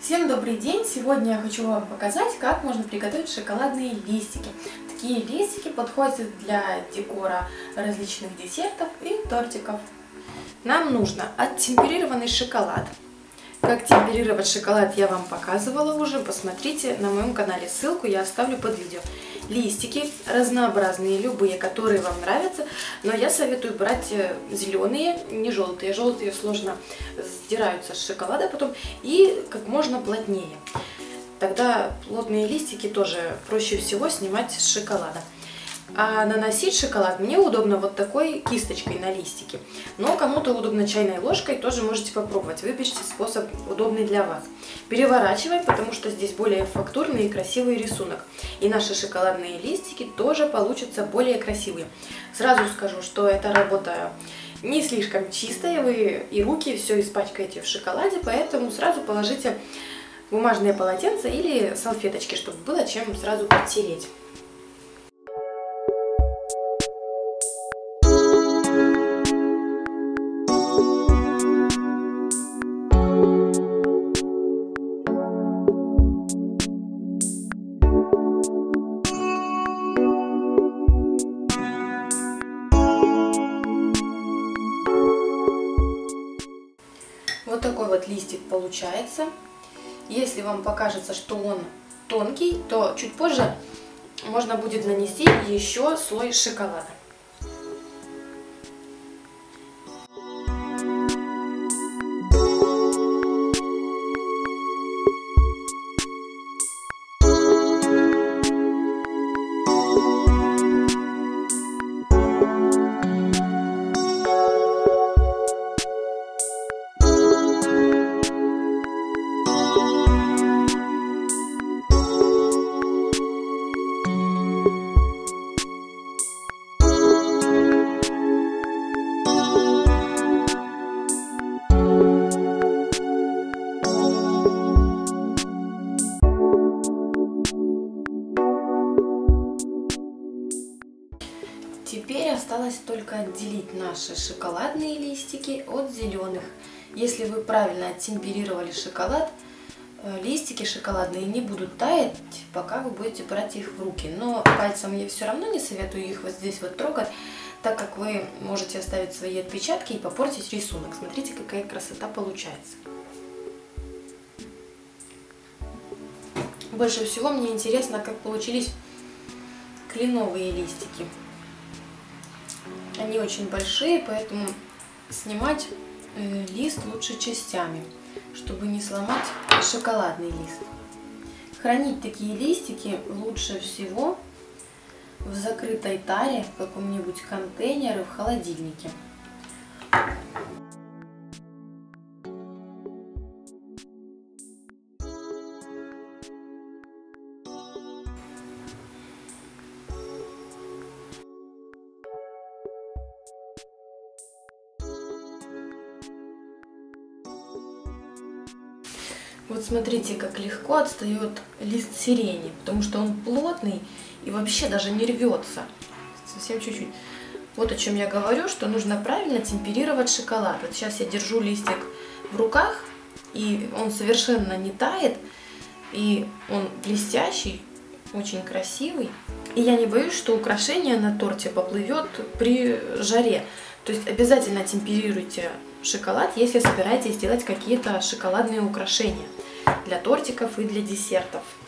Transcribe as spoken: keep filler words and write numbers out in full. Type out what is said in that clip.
Всем добрый день! Сегодня я хочу вам показать, как можно приготовить шоколадные листики. Такие листики подходят для декора различных десертов и тортиков. Нам нужно оттемперированный шоколад. Как темперировать шоколад я вам показывала уже, посмотрите на моем канале, ссылку я оставлю под видео. Листики разнообразные, любые, которые вам нравятся, но я советую брать зеленые, не желтые. Желтые сложно сдираются с шоколада потом, и как можно плотнее. Тогда плотные листики тоже проще всего снимать с шоколада. А наносить шоколад мне удобно вот такой кисточкой на листики. Но кому-то удобно чайной ложкой, тоже можете попробовать. Выберите способ удобный для вас. Переворачиваем, потому что здесь более фактурный и красивый рисунок. И наши шоколадные листики тоже получатся более красивые. Сразу скажу, что эта работа не слишком чистая, вы и руки все испачкаете в шоколаде, поэтому сразу положите бумажные полотенца или салфеточки, чтобы было чем сразу подтереть. Вот такой вот листик получается. Если вам покажется, что он тонкий, то чуть позже можно будет нанести еще слой шоколада. Теперь осталось только отделить наши шоколадные листики от зеленых. Если вы правильно оттемперировали шоколад, листики шоколадные не будут таять, пока вы будете брать их в руки. Но пальцем я все равно не советую их вот здесь вот трогать, так как вы можете оставить свои отпечатки и попортить рисунок. Смотрите, какая красота получается. Больше всего мне интересно, как получились кленовые листики. Они очень большие, поэтому снимать э, лист лучше частями, чтобы не сломать шоколадный лист. Хранить такие листики лучше всего в закрытой таре, в каком-нибудь контейнере, в холодильнике. Вот смотрите, как легко отстает лист сирени, потому что он плотный и вообще даже не рвется. Совсем чуть-чуть. Вот о чем я говорю, что нужно правильно темперировать шоколад. Вот сейчас я держу листик в руках, и он совершенно не тает, и он блестящий, очень красивый. И я не боюсь, что украшение на торте поплывет при жаре. То есть обязательно темперируйте шоколад, если собираетесь делать какие-то шоколадные украшения для тортиков и для десертов.